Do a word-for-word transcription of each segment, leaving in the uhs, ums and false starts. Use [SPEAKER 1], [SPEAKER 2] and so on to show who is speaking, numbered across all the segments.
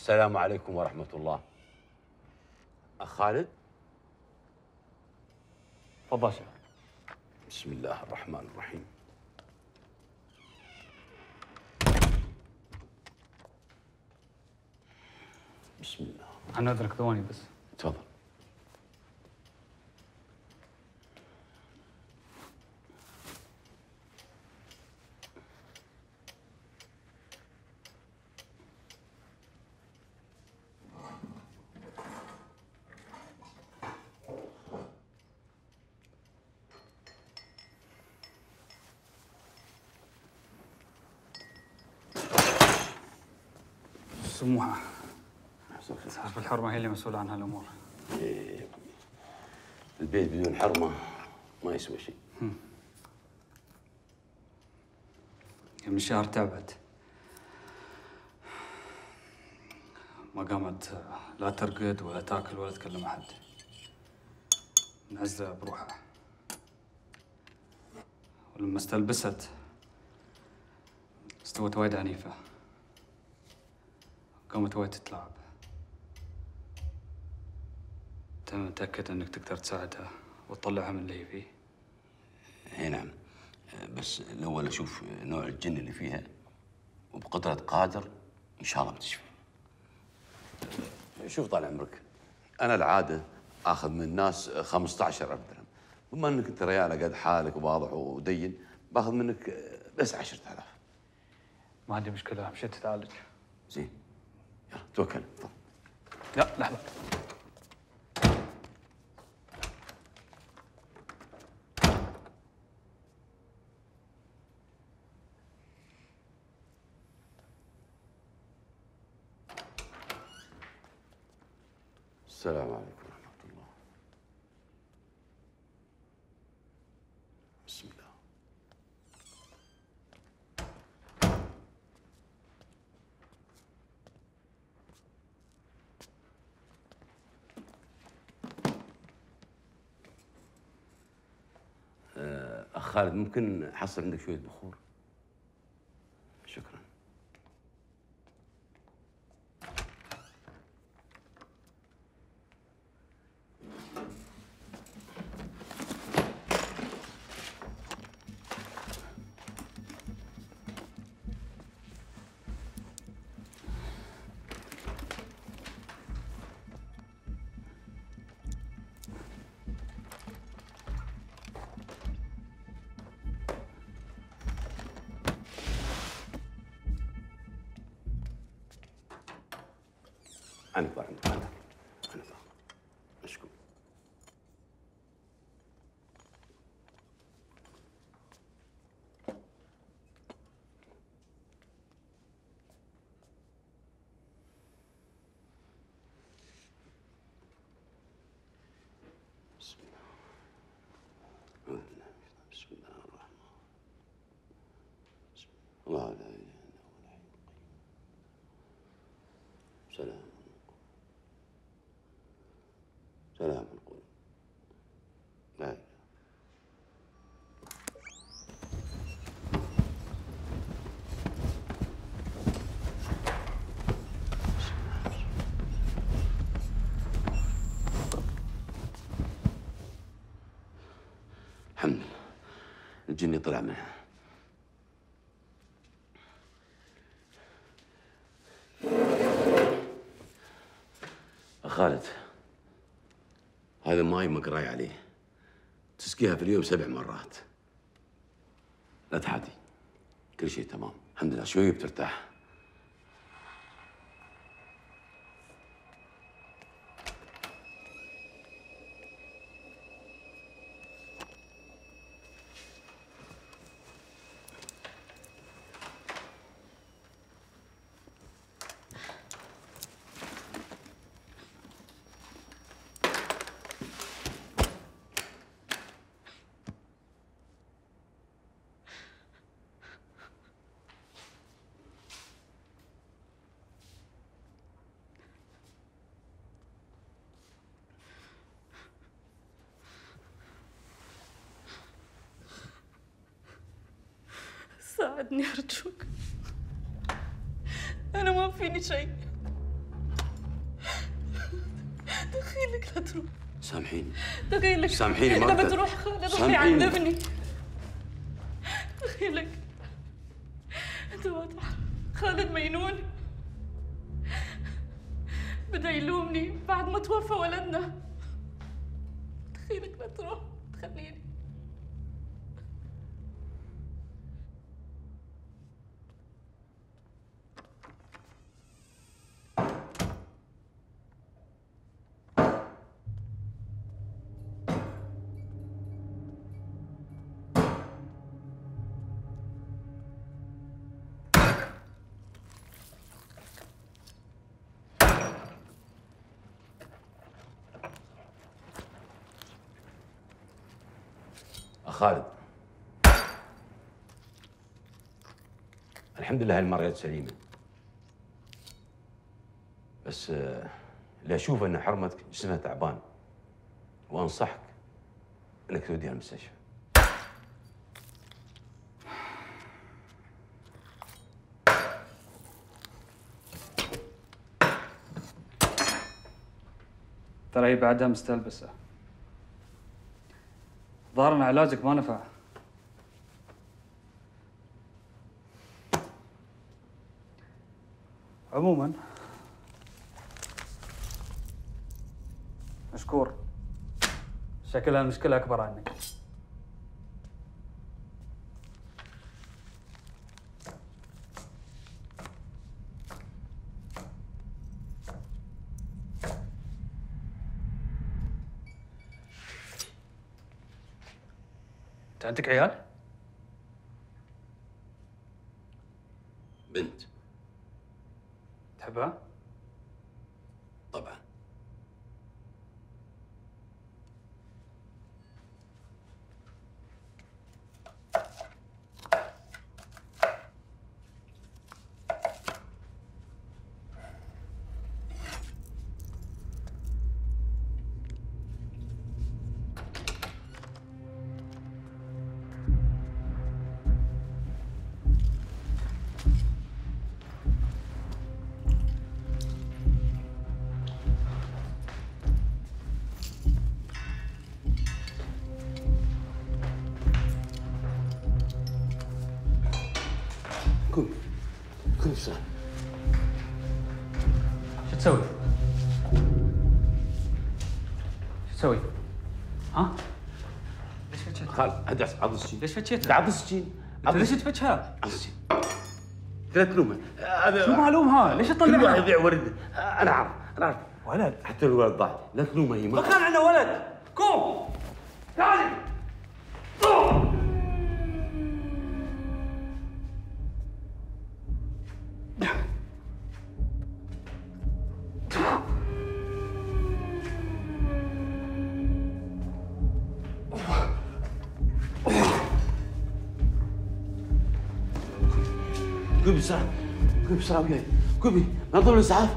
[SPEAKER 1] السلام عليكم ورحمة الله. أخ خالد؟
[SPEAKER 2] تفضل شيخ.
[SPEAKER 1] بسم الله الرحمن الرحيم. بسم الله.
[SPEAKER 2] عن اذنك ثواني بس.
[SPEAKER 1] تفضل.
[SPEAKER 2] سموحة صاحب الحرمة هي اللي مسؤولة عن هالأمور.
[SPEAKER 1] إيه. البيت بدون حرمة ما يسوى شيء.
[SPEAKER 2] من شهر تعبت، ما قامت لا ترقد ولا تاكل ولا تكلم أحد، منعزلة بروحها. ولما استلبست استوت وايد عنيفة، قامت وايد تتلاعب. انت متأكد انك تقدر تساعدها وتطلعها من اللي هي فيه؟
[SPEAKER 1] اي نعم، بس الاول اشوف نوع الجن اللي فيها، وبقدرة قادر ان شاء الله بتشفى. شوف طال عمرك، انا العاده اخذ من الناس خمسة عشر ألف درهم، بما انك انت ريال قد حالك وواضح ودين، باخذ منك بس عشرة آلاف.
[SPEAKER 2] ما عندي مشكلة، مشيت تتعالج.
[SPEAKER 1] زين، يلا توكل. طب.
[SPEAKER 2] لا لحظة.
[SPEAKER 1] السلام عليكم ورحمة الله. بسم الله. أخ خالد، ممكن أحصل عندك شوية بخور؟ شكراً. أنا كبر عندك، أنا أنا كبر. مشكور. بسم الله. بسم الله الرحمن. بسم الله. الله لا إله إلا هو الحي القيوم. سلام. سلام القلوب. لا إله. الحمد لله، الجني طلع منها. خالد، هذا ماي مقراي عليه، تسقيها في اليوم سبع مرات. لا تحاتي، كل شيء تمام الحمد لله، شوي بترتاح.
[SPEAKER 3] ساعدني أرجوك، أنا ما فيني شيء. دخيلك لا تروح.
[SPEAKER 1] سامحيني
[SPEAKER 3] دخيلك.
[SPEAKER 1] سامحيني ما
[SPEAKER 3] إذا
[SPEAKER 1] أقدر.
[SPEAKER 3] بتروح خالد روحي
[SPEAKER 1] سامحيني.
[SPEAKER 3] عند ابني. دخيلك. أنت ما تعرف خالد مجنون. بدا يلومني بعد ما توفى ولدنا. دخيلك لا تروح تخليني.
[SPEAKER 1] خالد، الحمد لله هالمرة جت سليمة، بس آه، اللي أشوف أن حرمتك جسمها تعبان، وأنصحك أنك توديها المستشفى.
[SPEAKER 2] ترى هي بعدها مستلبسة. ظاهر ان علاجك ما نفع. عموما مشكور، شكلها المشكلة أكبر عنك. أنت عندك عيال؟
[SPEAKER 1] بنت.
[SPEAKER 2] تحبها؟
[SPEAKER 1] طبعا. قم قم بسرعة.
[SPEAKER 2] شو تسوي؟ شو تسوي؟ ها؟ ليش فتشتها؟
[SPEAKER 1] خالد هدي عض السكين.
[SPEAKER 2] ليش فتشتها؟
[SPEAKER 1] عض السكين.
[SPEAKER 2] انت ليش تفتشها؟
[SPEAKER 1] عض السكين. لا تلومه. هذا
[SPEAKER 2] شو معلومها؟ ليش تطلعها؟
[SPEAKER 1] كل واحد يضيع ورده. انا عارف انا عارف.
[SPEAKER 2] ولد
[SPEAKER 1] حتى الولد ضاع. لا تلومه هي
[SPEAKER 2] ما
[SPEAKER 1] ما
[SPEAKER 2] كان عندنا ولد. قوم تعالي.
[SPEAKER 1] قومي بسرعة. قومي بسرعة وياي. قومي نظم الإسعاف.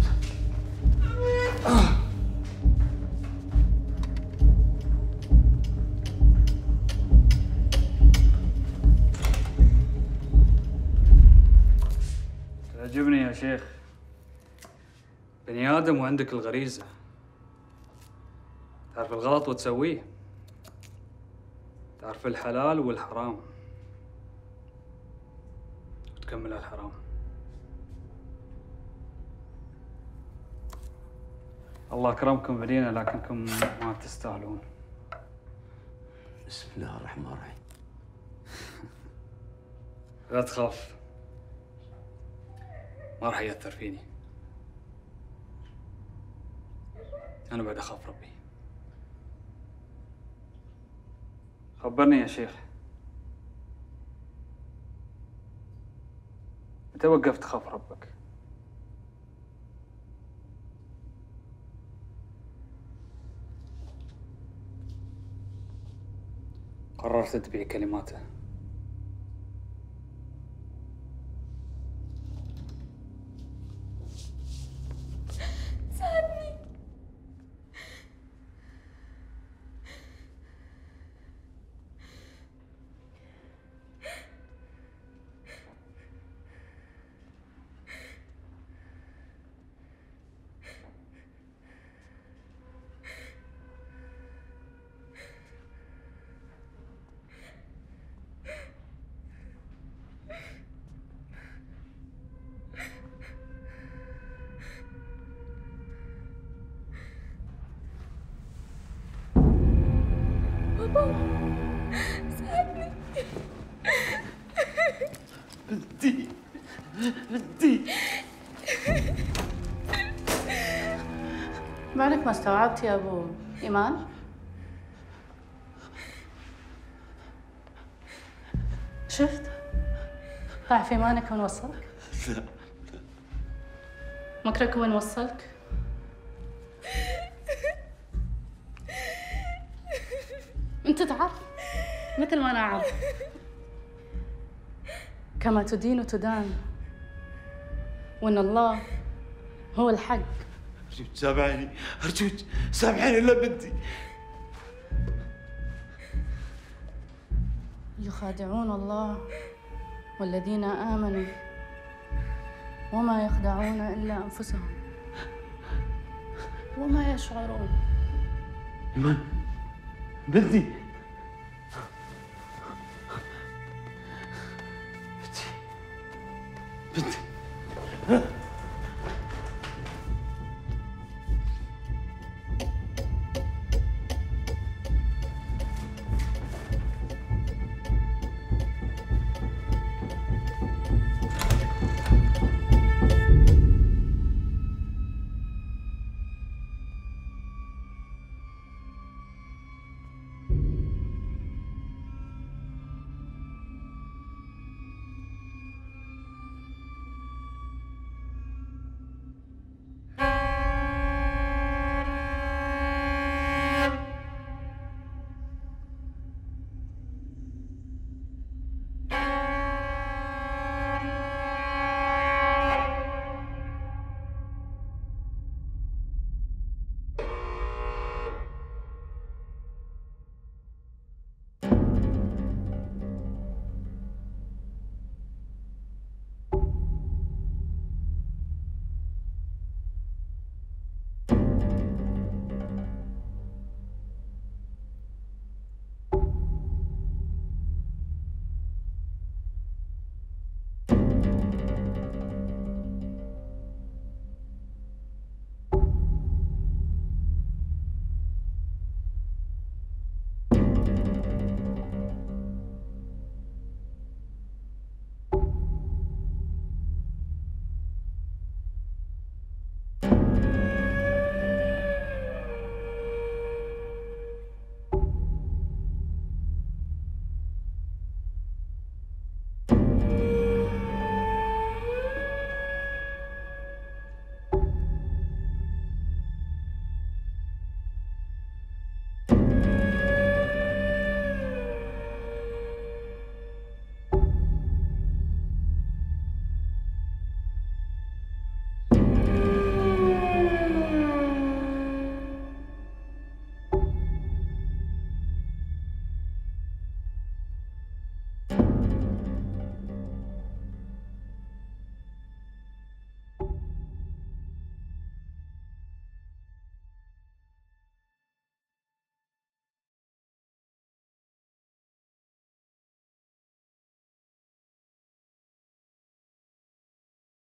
[SPEAKER 2] تعجبني يا شيخ. بني آدم وعندك الغريزة. تعرف الغلط وتسويه. تعرف الحلال والحرام. وتكمل الحرام. الله أكرمكم بدينا لكنكم ما تستاهلون.
[SPEAKER 1] بسم الله الرحمن الرحيم.
[SPEAKER 2] لا تخاف. ما راح يأثر فيني. أنا بعد أخاف ربي. خبرني يا شيخ. متى وقفت تخاف ربك؟ قررت تبيع كلماته.
[SPEAKER 3] ساعدني.
[SPEAKER 1] بنتي بنتي.
[SPEAKER 3] بالك ما استوعبت يا ابو ايمان؟ شفت؟ تعرف ايمانك وين وصلك؟
[SPEAKER 1] لا.
[SPEAKER 3] مكرك وين وصلك؟ انت تعرف مثل ما انا اعرف. كما تدين تدان، وان الله هو الحق.
[SPEAKER 1] أرجوك سامحيني، أرجوك سامحيني إلا بنتي.
[SPEAKER 3] يخادعون الله والذين آمنوا وما يخدعون إلا أنفسهم وما يشعرون.
[SPEAKER 1] إيمان بنتي.